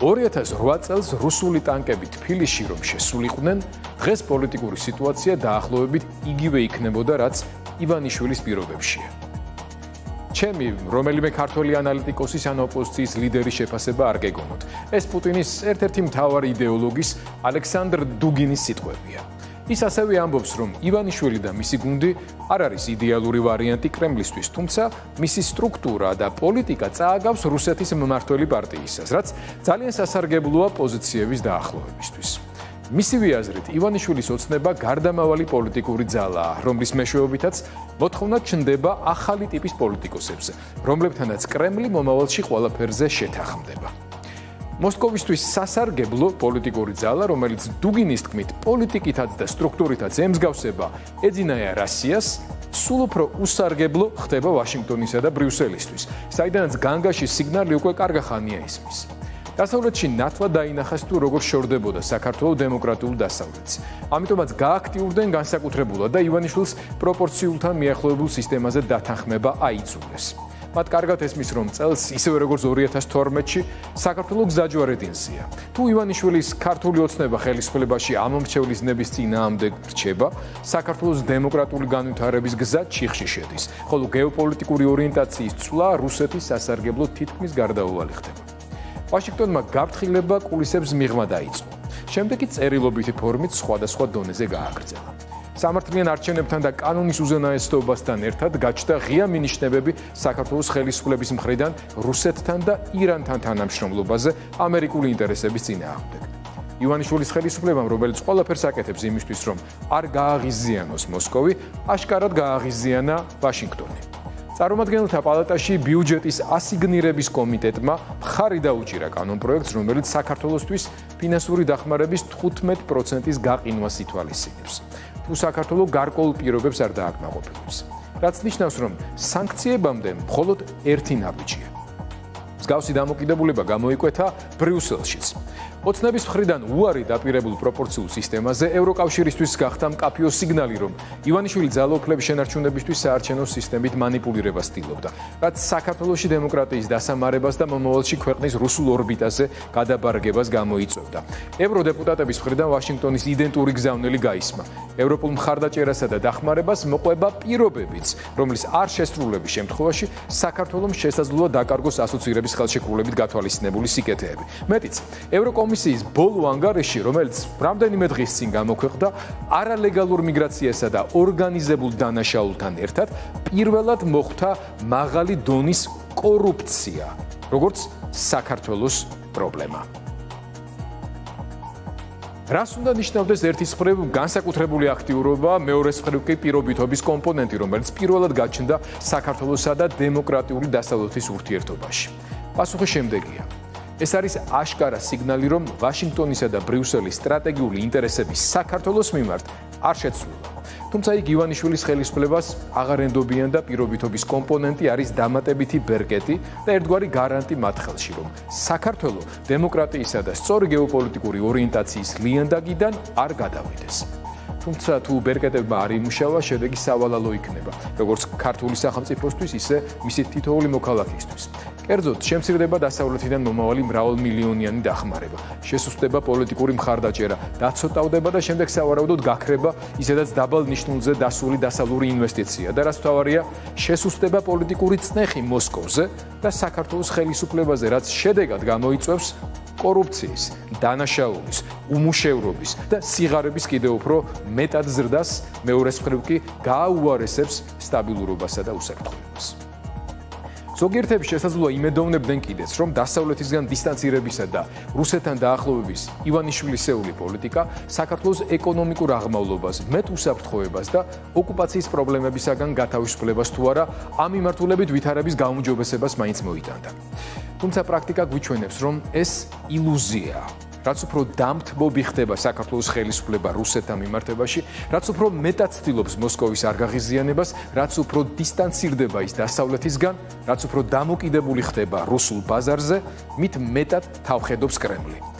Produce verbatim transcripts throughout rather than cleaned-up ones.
ორი ათას რვა წელს რუსული ტანკები თბილისში რომ შესულიყვნენ, დღეს პოლიტიკური სიტუაცია დაახლოებით იგივე იქნებოდა, რაც ივანიშვილის პირობებშია. ჩემი რომელიმე ქართველი ანალიტიკოსის ან ოპოზიციის ლიდერის შეფასება არ გეგონოთ. ეს პუტინის ერთ-ერთი მთავარი იდეოლოგის ალექსანდრ დუგინის სიტყვებია. ის ასევე ამბობს, რომ ივანიშვილი და მისი გუნდი არ არის იდეალური ვარიანტი კრემლისთვის, თუმცა მისი სტრუქტურა და პოლიტიკა წააგავს რუსეთის მმართველი პარტიისას, რაც ძალიან სასარგებლოა პოზიციების დაახლოებისთვის. მისივე აზრით, ივანიშვილის ოცნება გარდამავალი პოლიტიკური ძალაა, რომლის მეშვეობითაც მოთხოვნა ჩნდება ახალი ტიპის პოლიტიკოსებზე, რომლებთანაც კრემლი მომავალში ყველაფერზე შეთანხმდება. მოსკოვისთვის სასარგებლო პოლიტიკური ძალა, რომელიც დუგინის თქმით პოლიტიკითაც და სტრუქტურითაც ემსგავსება ეძინაია რასიას, სულ უფრო უსარგებლო ხდება ვაშინგტონისა და ბრიუსელისთვის, საიდანაც განგაში სიგნალი უკვე კარგა ხანია ისმის. დასავლეთში ნათლად დაინახეს თუ როგორ შორდებოდა საქართველოს დემოკრატიულ დასავლეთს. ამიტომაც გააქტიურდნენ განსაკუთრებულად და ივანიშვილს პროპორციულთან მიახლოებულ სისტემაზე დათანხმება აიძულეს. მათ კარგად ესმის, რომ წელს ისევე როგორც ორი ათას თორმეტში საქართველოს გზაჯვარედინსია. თუ ივანიშვილის ქართული ოცნება ხელისუფლებაში ამომრჩევლის ნების წინააღმდეგ რჩება, საქართველოს დემოკრატიული განვითარების გზა ჩიხში შედის, ხოლო გეოპოლიტიკური ორიენტაციის ცვლა რუსეთის სასარგებლო თითქმის გარდაუვალი ხდება. ვაშინგტონმა გაფრთხილება კულისებს მიღმა დაიწყო. შემდეგ კი წერილობითი ფორმით სხვადასხვა დონეზე გააგრძელა. სამართლიან არჩევნებთან და კანონის უზენაესობასთან ერთად გაჩნდა ღია მინიშნებები საქართველოს ხელისუფლების მხრიდან რუსეთთან და ირანთან თანამშრომლობაზე ამერიკული ინტერესების წინააღმდეგ. ივანიშვილის ხელისუფლებამ, რომელიც ყველაფერს აკეთებს იმისთვის, რომ არ გააღიზიანოს მოსკოვი, აშკარად გააღიზიანა ვაშინგტონი. წარმომადგენელთა პალატაში ბიუჯეტის ასიგნირების კომიტეტმა მხარი დაუჭირა კანონპროექტს, რომელიც საქართველოსთვის ფინანსური დახმარების თხუთმეტ პროცენტის გაყინვას ითვალისწინებს. თუ საქართველოს გარკვეულ პირობებს არ დააკმაყოფილებს, რაც ნიშნავს, რომ სანქციებამდე მხოლოდ ერთი ნაბიჯია. მსგავსი დამოკიდებულება გამოიკვეთა ბრიუსელშიც. ოცნების მხრიდან უარი დაპირებულ პროპორციულ სისტემაზე ევროკავშირისთვის გახდა მკაფიო სიგნალი, რომ ივანიშვილი ძალაუფლების შენარჩუნებისთვის საარჩევნო სისტემით მანიპულირებას ცდილობდა, რაც საქართველოში დემოკრატიის დასამარებას და მომავალში ქვეყნის რუსულ ორბიტაზე გადაბარგებას გამოიწვევდა. ევროდეპუტატების მხრიდან ვაშინგტონის იდენტური გზავნილი გაისმა. ევროპულ მხარდაჭერასა და დახმარებას მოყვება პირობებიც, რომლის არ შესრულების შემთხვევაში საქართველოს შესაძლოა დაკარგოს ასოცირების ხელშეკრულებით გათვალისწინებული სიკეთეები. მეტიც, ევროკომისიის კომისიის ბოლო ანგარიში, რომელიც რამდენიმე დღის წინ გამოქვეყნდა, არალეგალურ მიგრაციასა და ორგანიზებულ დანაშაულთან ერთად პირველად მოხვდა მაღალი დონის კორუფცია, როგორც საქართველოს პრობლემა. რას უნდა ნიშნავდეს ერთის მხრივ განსაკუთრებული აქტიურობა, მეორეს მხრივ კი პირობითობის კომპონენტი, რომელიც პირველად გაჩნდა საქართველოსა და დემოკრატიული დასავლეთის ურთიერთობაში. პასუხი შემდეგია. ეს არის აშკარა სიგნალი, რომ ვაშინგტონისა და ბრიუსელის სტრატეგიული ინტერესების საქართველოს მიმართ არ შეცვლილა. თუმცა იქ ივანიშვილის ხელისუფლებას აღარ ენდობიან და პირობითობის კომპონენტი არის დამატებითი ბერკეტი და ერთგვარი გარანტი მათ ხელში, რომ საქართველოს დემოკრატიისა და სწორი გეოპოლიტიკური ორიენტაციის ლიანდაგიდან არ გადავიდეს. თუმცა თუ ბერკეტებმა არ იმუშავა, შედეგი სავალალო იქნება, როგორც ქართული სახელმწიფოსთვის, ისე მისი თითოეული მოქალაქისთვის. კერძოდ, შემცირდება დასავლეთიდან მომავალი მრავალმილიონიანი დახმარება, შესუსტდება პოლიტიკური მხარდაჭერა, დაცოტავდება და შემდეგ სავარაუდოდ გაქრება ისედაც დაბალ ნიშნულზე დასული დასავლური ინვესტიცია და რაც მთავარია, შესუსტდება პოლიტიკური წნეხი მოსკოვზე და საქართველოს ხელისუფლებაზე, რაც შედეგად გამოიწვევს კორუფციის, დანაშაულის, უმუშევრობის და სიღარიბის კიდევ უფრო მეტად ზრდას, მეორეს მხრივ კი გააუარესებს სტაბილურობასა და უსაფრთხოებას. ზოგიერთები შესაძლოა იმედოვნებდნენ კიდეც, რომ დასავლეთისგან დისტანცირებისა და რუსეთთან დაახლოების ივანიშვილისეული პოლიტიკა საქართველოს ეკონომიკურ აღმავლობას, მეტ უსაფრთხოებას და ოკუპაციის პრობლემებისაგან გათავისუფლებას თუ არა, ამ მიმართულებით ვითარების გაუმჯობესებას მაინც მოიტანდა. თუმცა პრაქტიკა გვიჩვენებს, რომ ეს ილუზიაა. რაც უფრო დამთბობი ხდება საქართველოს ხელისუფლება რუსეთთან მიმართებაში, რაც უფრო მეტად ცდილობს მოსკოვის არ გაღიზიანებას, რაც უფრო დისტანცირდება ის დასავლეთისგან, რაც უფრო დამოკიდებული ხდება რუსულ ბაზარზე, მით მეტად თავხედობს კრემლი.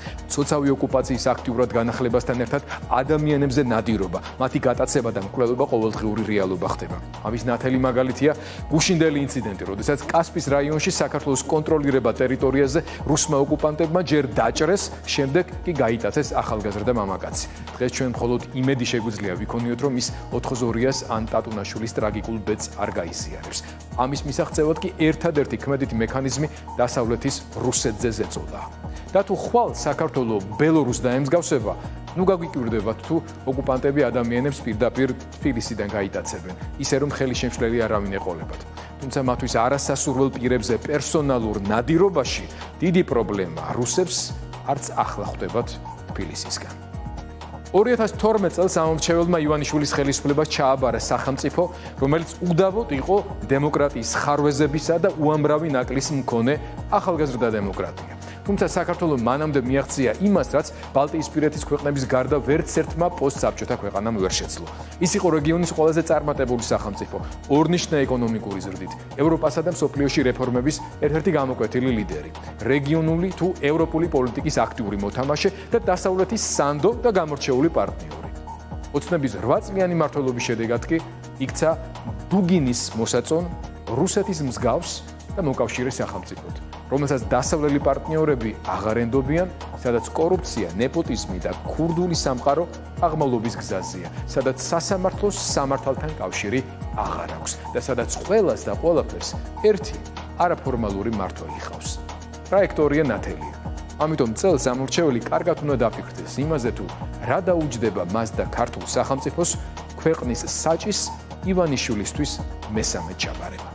ცოცავი ოკუპაციის აქტიურად განახლებასთან ერთად ადამიანებზე ნადირობა, მათი გატაცება და მკვლელობა ყოველდღიური რეალობა ხდება. ამის ნათელი მაგალითია გუშინდელი ინციდენტი, როდესაც კასპის რაიონში საქართველოს კონტროლირება ტერიტორიაზე რუსმა ოკუპანტებმა ჯერ დაჭრეს, შემდეგ კი გაიტაცეს ახალგაზრდა მამაკაცი. დღეს ჩვენ მხოლოდ იმედი შეგვიძლია ვიქონიოთ, რომ ის ოთხზორიას ან ტატუნაშვილის ტრაგიკულ ბედს არ გაიზიარებს. ამის მისაღწევად კი ერთადერთი ქმედითი მექანიზმი დასავლეთის რუსეთზე ზეწოლა. და თუ ხვალ საქართველო ბელორუს დაემსგავსება, ნუ გაგვიკვირდებათ თუ ოკუპანტები ადამიანებს პირდაპირ თბილისიდან გაიტაცებენ, ისე რომ ხელი შემშლელი არავინ ეყოლებათ. თუმცა მათთვის არასასურველ პირებზე პერსონალურ ნადირობაში დიდი პრობლემა რუსებს არც ახლა ხვდებათ თბილისისგან. ორი ათას თორმეტ წელს ამომრჩეველმა ივანიშვილის ხელისუფლებას ჩააბარა სახელმწიფო, რომელიც უდავოდ იყო დემოკრატიის ხარვეზებისა და უამრავი ნაკლის მქონე ახალგაზრდა დემოკრატია. თუმცა საქართველო მანამდე მიაღწია იმას, რაც ბალტიისპირეთის ქვეყნების გარდა ვერც ერთმა პოსტსაბჭოთა ქვეყანამ ვერ შეძლო. ის იყო რეგიონის ყველაზე წარმატებული სახელმწიფო, ორნიშნა ეკონომიკური ზრდით, ევროპასა და მსოფლიოში რეფორმების ერთ-ერთი გამოკვეთილი ლიდერი, რეგიონული თუ ევროპული პოლიტიკის აქტიური მოთამაშე და დასავლეთის სანდო და გამორჩეული პარტნიორი. ოცნების რვა წლიანი მმართველობის შედეგად კი იქცა დუგინის მოსაწონ რუსეთის მსგავს და მოკავშირე სახელმწიფოდ, რომელსაც დასავლელი პარტნიორები აღარ ენდობიან, სადაც კორუფცია, ნეპოტიზმი და ქურდული სამყარო აღმავლობის გზაზეა, სადაც სასამართლოს სამართალთან კავშირი აღარ აქვს და სადაც ყველას და ყველაფერს ერთი არაფორმალური მმართველი ჰყავს. ტრაექტორია ნათელია. ამიტომ წელს ამორჩეველი კარგად უნდა დაფიქრდეს იმაზე, თუ რა დაუჯდება მას და ქართულ სახელმწიფოს ქვეყნის საჭის ივანიშვილისთვის მესამე ჩაბარება.